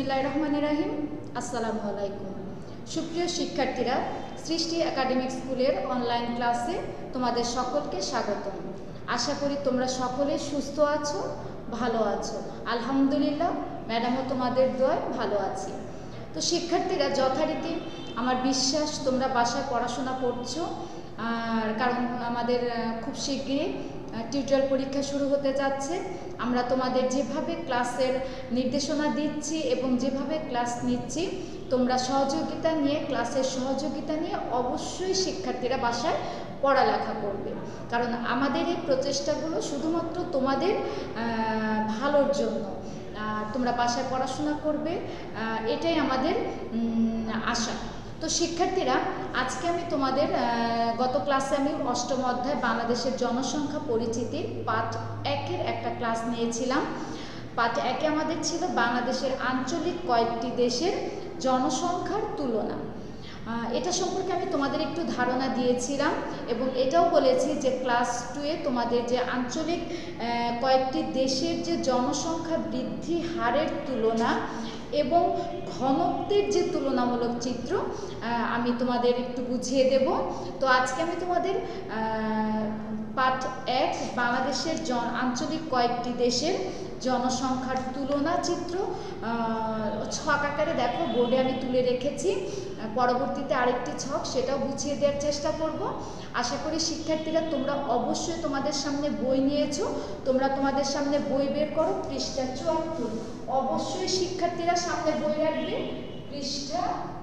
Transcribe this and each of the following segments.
বিসমিল্লাহির রহমানির রহিম। আসসালামু আলাইকুম। সুপ্রিয় শিক্ষার্থীরা, সৃষ্টি একাডেমিক স্কুলের অনলাইন ক্লাসে তোমাদের সকলকে স্বাগতম। আশা করি তোমরা সকলে সুস্থ আছো, ভালো আছো। আলহামদুলিল্লাহ, ম্যাডামও তোমাদের দোয়ায় ভালো আছি। তো শিক্ষার্থীরা, যথারীতি আমার বিশ্বাস তোমরা বাসায় পড়াশোনা করছো, আর কারণ আমাদের খুব শীঘ্রই টিউটোরিয়াল পরীক্ষা শুরু হতে যাচ্ছে। আমরা তোমাদের যেভাবে ক্লাসের নির্দেশনা দিচ্ছি এবং যেভাবে ক্লাস নিচ্ছি, তোমরা ক্লাসের সহযোগিতা নিয়ে অবশ্যই শিক্ষার্থীরা বাসায় পড়ালেখা করবে। কারণ আমাদের এই প্রচেষ্টাগুলো শুধুমাত্র তোমাদের ভালোর জন্য। তোমরা বাসায় পড়াশোনা করবে, এটাই আমাদের আশা। তো শিক্ষার্থীরা, আজকে আমি তোমাদের গত ক্লাসে আমি অষ্টম অধ্যায় বাংলাদেশের জনসংখ্যা পরিচিতির পাঠ 1-এর একটা ক্লাস নিয়েছিলাম। পাঠ 1-এ আমাদের ছিল বাংলাদেশের আঞ্চলিক কয়েকটি দেশের জনসংখ্যার তুলনা। এটা সম্পর্কে আমি তোমাদের একটু ধারণা দিয়েছিলাম এবং এটাও বলেছি যে ক্লাস 2-এ তোমাদের যে আঞ্চলিক কয়েকটি দেশের যে জনসংখ্যা বৃদ্ধি হারের তুলনা এবং ঘনত্বের যে তুলনামূলক চিত্র আমি তোমাদের একটু বুঝিয়ে দেব। তো আজকে আমি তোমাদের পাঠ 1 বাংলাদেশের আঞ্চলিক কয়েকটি দেশের জনসংখ্যার তুলনা চিত্র ছক আকারে দেখো বোর্ডে আমি তুলে রেখেছি। পরবর্তীতে আরেকটি ছক, সেটাও বুঝিয়ে দেওয়ার চেষ্টা করব। আশা করি শিক্ষার্থীরা তোমরা অবশ্যই তোমাদের সামনে বই নিয়েছো। তোমরা তোমাদের সামনে বই বের করো, পৃষ্ঠা 74। অবশ্যই শিক্ষার্থীরা সামনে বই রাখবে, পৃষ্ঠা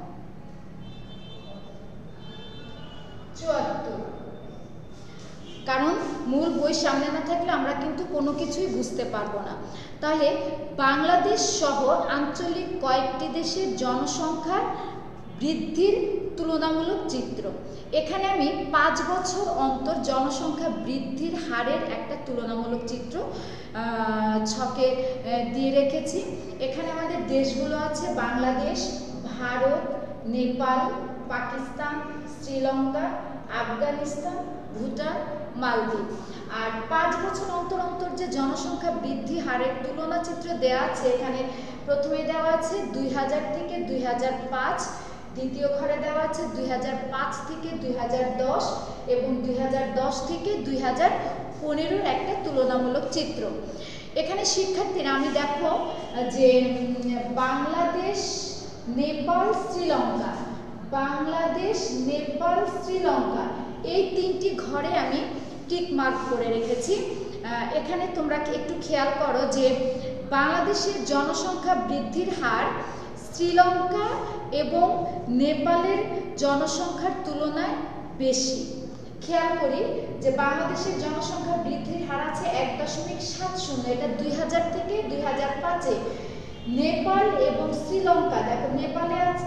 74। কারণ মূল বই সামনে না থাকলে আমরা কিন্তু কোনো কিছুই বুঝতে পারবো না। তাহলে বাংলাদেশ সহ আঞ্চলিক কয়েকটি দেশের জনসংখ্যার বৃদ্ধির তুলনামূলক চিত্র। এখানে আমি 5 বছর অন্তর জনসংখ্যা বৃদ্ধির হারের একটা তুলনামূলক চিত্র ছকে দিয়ে রেখেছি। এখানে আমাদের দেশগুলো আছে বাংলাদেশ, ভারত, নেপাল, পাকিস্তান, শ্রীলঙ্কা, আফগানিস্তান, ভুটান, মালদ্বীপ। আর 5 বছর অন্তর অন্তর যে জনসংখ্যা বৃদ্ধি হারের তুলনা চিত্র দেওয়া আছে, এখানে প্রথমে দেওয়া আছে 2000 থেকে 2005, দ্বিতীয় ঘরে দেওয়া আছে 2005 থেকে 2010 এবং 2010 থেকে 2015-এর একটা তুলনামূলক চিত্র। এখানে শিক্ষার্থীরা আমি দেখো যে বাংলাদেশ, নেপাল, শ্রীলঙ্কা, বাংলাদেশ, নেপাল, শ্রীলঙ্কা এই 3টি ঘরে আমি টিক মার্ক করে রেখেছি। এখানে তোমরা একটু খেয়াল করো যে বাংলাদেশের জনসংখ্যা বৃদ্ধির হার শ্রীলঙ্কা এবং নেপালের জনসংখ্যার তুলনায় বেশি। খেয়াল করি যে বাংলাদেশের জনসংখ্যা বৃদ্ধির হার আছে 1.70, এটা 2000 থেকে 2005-এ। নেপাল এবং শ্রীলঙ্কা দেখো, নেপালে আছে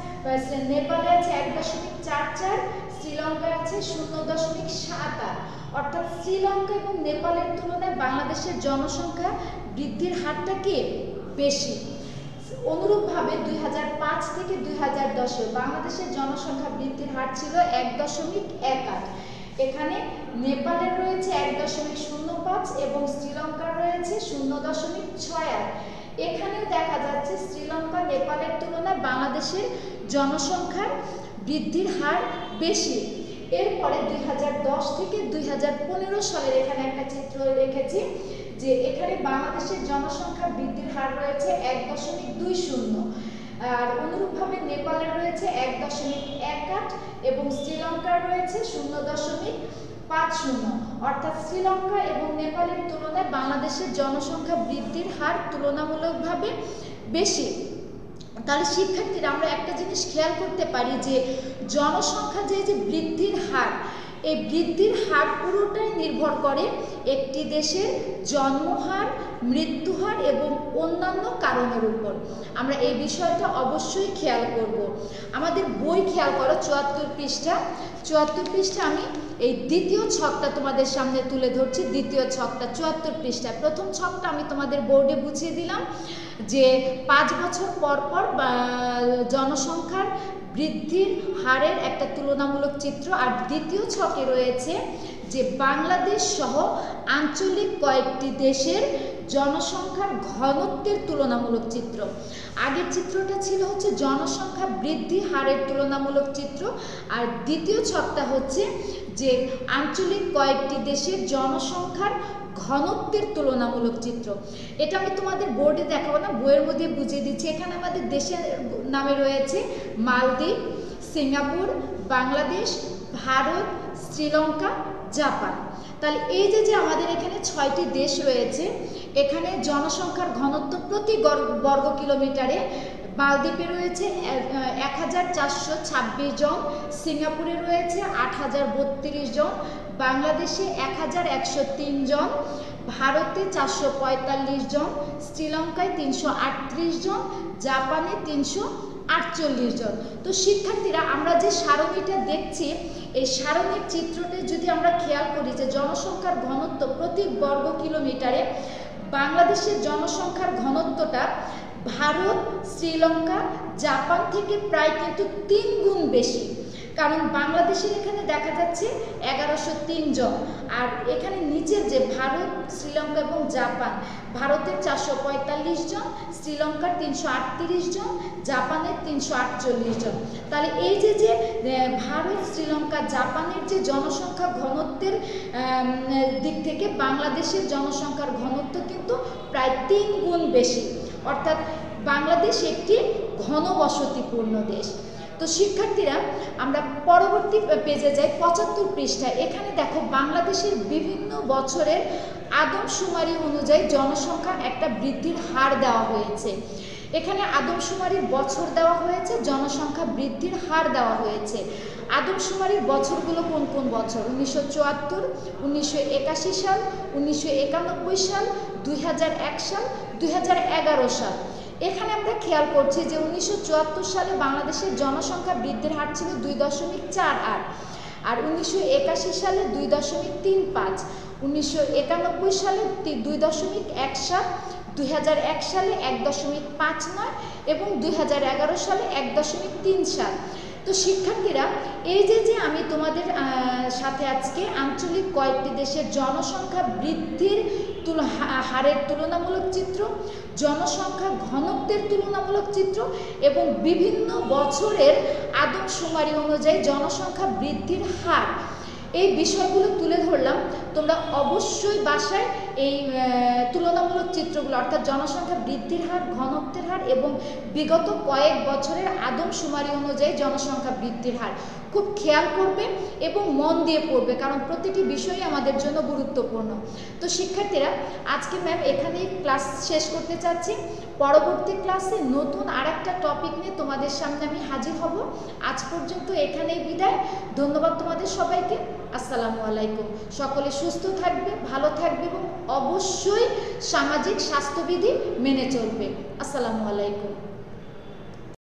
1.44, শ্রীলঙ্কায় আছে 0.78। অর্থাৎ শ্রীলঙ্কা এবং নেপালের তুলনায় বাংলাদেশের জনসংখ্যা বৃদ্ধির হারটা কি বেশি। অনুরূপভাবে 2005 থেকে 2010-এ বাংলাদেশের জনসংখ্যা বৃদ্ধির হার ছিল 1.18। এখানে নেপালের রয়েছে 1.05 এবং শ্রীলঙ্কার রয়েছে 0.68। এখানেও দেখা যাচ্ছে শ্রীলঙ্কা নেপালের তুলনায় বাংলাদেশের জনসংখ্যার বৃদ্ধির হার বেশি। এরপরে 2010 থেকে 2015 সালের এখানে একটা চিত্র রেখেছি যে এখানে বাংলাদেশের জনসংখ্যা বৃদ্ধির হার রয়েছে 1.20, আর অনুরূপভাবে নেপালের রয়েছে 1.18 এবং শ্রীলঙ্কার রয়েছে 0.50। অর্থাৎ শ্রীলঙ্কা এবং নেপালের তুলনায় বাংলাদেশের জনসংখ্যা বৃদ্ধির হার তুলনামূলকভাবে বেশি। তাহলে শিক্ষার্থীরা আমরা একটা জিনিস খেয়াল করতে পারি যে জনসংখ্যা যে বৃদ্ধির হার, এই বৃদ্ধির হার পুরোটাই নির্ভর করে একটি দেশের জন্মহার, মৃত্যুহার এবং অন্যান্য কারণের উপর। আমরা এই বিষয়টা অবশ্যই খেয়াল করব। আমাদের বই খেয়াল করো 74 পৃষ্ঠা। আমি এই দ্বিতীয় ছকটা তোমাদের সামনে তুলে ধরছি। দ্বিতীয় ছকটা 74 পৃষ্ঠায়। প্রথম ছকটা আমি তোমাদের বোর্ডে বুঝিয়ে দিলাম যে 5 বছর পর পর জনসংখ্যার বৃদ্ধির হারের একটা তুলনামূলক চিত্র। আর দ্বিতীয় ছকে রয়েছে যে বাংলাদেশ সহ আঞ্চলিক কয়েকটি দেশের জনসংখ্যার ঘনত্বের তুলনামূলক চিত্র। আগের চিত্রটা ছিল হচ্ছে জনসংখ্যা বৃদ্ধি হারের তুলনামূলক চিত্র, আর দ্বিতীয় ছকটা হচ্ছে যে আঞ্চলিক কয়েকটি দেশের জনসংখ্যার ঘনত্বের তুলনামূলক চিত্র। এটা আমি তোমাদের বোর্ডে দেখাবো না, বইয়ের মধ্যে বুঝিয়ে দিচ্ছি। এখানে আমাদের দেশের নামে রয়েছে মালদ্বীপ, সিঙ্গাপুর, বাংলাদেশ, ভারত, শ্রীলঙ্কা, জাপান। তাহলে এই যে আমাদের এখানে 6টি দেশ রয়েছে, এখানে জনসংখ্যার ঘনত্ব প্রতি বর্গ কিলোমিটারে মালদ্বীপে রয়েছে 1426 জন, সিঙ্গাপুরে রয়েছে 8032 জন, বাংলাদেশে 1103 জন, ভারতে 445 জন, শ্রীলঙ্কায় 338 জন, জাপানে 348 জন। তো শিক্ষার্থীরা, আমরা যে সারণীটা দেখছি, এই সারণীর চিত্রতে যদি আমরা খেয়াল করি যে জনসংখ্যার ঘনত্ব প্রতি বর্গ কিলোমিটারে বাংলাদেশের জনসংখ্যার ঘনত্বটা ভারত, শ্রীলঙ্কা, জাপান থেকে প্রায় কিন্তু 3 গুণ বেশি। কারণ বাংলাদেশের এখানে দেখা যাচ্ছে 1103 জন, আর এখানে নিচের যে ভারত, শ্রীলঙ্কা এবং জাপান, ভারতের 445 জন, শ্রীলঙ্কার 338 জন, জাপানের 348 জন। তাহলে এই যে ভারত, শ্রীলঙ্কা, জাপানের যে জনসংখ্যা ঘনত্বের দিক থেকে বাংলাদেশের জনসংখ্যার ঘনত্ব কিন্তু প্রায় 3 গুণ বেশি, অর্থাৎ বাংলাদেশ একটি ঘনবসতিপূর্ণ দেশ। তো শিক্ষার্থীরা, আমরা পরবর্তী পেজে যাই, 75 পৃষ্ঠায়। এখানে দেখো বাংলাদেশের বিভিন্ন বছরের আদমশুমারি অনুযায়ী জনসংখ্যার একটা বৃদ্ধির হার দেওয়া হয়েছে। এখানে আদমশুমারির বছর দেওয়া হয়েছে, জনসংখ্যা বৃদ্ধির হার দেওয়া হয়েছে। আদমশুমারির বছরগুলো কোন কোন বছর: 1974, 1981 সাল, 1991 সাল, 2001 সাল, 2011 সাল। এখানে আমরা খেয়াল করছি যে 1974 সালে বাংলাদেশের জনসংখ্যা বৃদ্ধির হার ছিল 2.48, আর 1981 সালে 2.35, 1991 সালে 2.17, 2001 সালে 1.59 এবং 2011 সালে 1.3 তো শিক্ষার্থীরা, এই যে আমি তোমাদের সাথে আজকে আঞ্চলিক কয়েকটি দেশের জনসংখ্যা বৃদ্ধির হারের তুলনামূলক চিত্র, জনসংখ্যা ঘনত্বের তুলনামূলক চিত্র এবং বিভিন্ন বছরের আদমশুমারি অনুযায়ী জনসংখ্যা বৃদ্ধির হার, এই বিষয়গুলো তুলে ধরলাম। তোমরা অবশ্যই বাসায় এই তুলনামূলক চিত্রগুলো, অর্থাৎ জনসংখ্যা বৃদ্ধির হার, ঘনত্বের হার এবং বিগত কয়েক বছরের আদমশুমারি অনুযায়ী জনসংখ্যা বৃদ্ধির হার খুব খেয়াল করবে এবং মন দিয়ে পড়বে, কারণ প্রতিটি বিষয়ই আমাদের জন্য গুরুত্বপূর্ণ। তো শিক্ষার্থীরা, আজকে ম্যাম এখানেই ক্লাস শেষ করতে চাচ্ছি। পরবর্তী ক্লাসে নতুন আরেকটা টপিক নিয়ে তোমাদের সামনে আমি হাজির হব। আজ পর্যন্ত এখানেই বিদায়। ধন্যবাদ তোমাদের সবাইকে। আসসালামু আলাইকুম। সকলে সুস্থ থাকবে, ভালো থাকবে এবং অবশ্যই সামাজিক স্বাস্থ্যবিধি মেনে চলবে। আসসালামু আলাইকুম।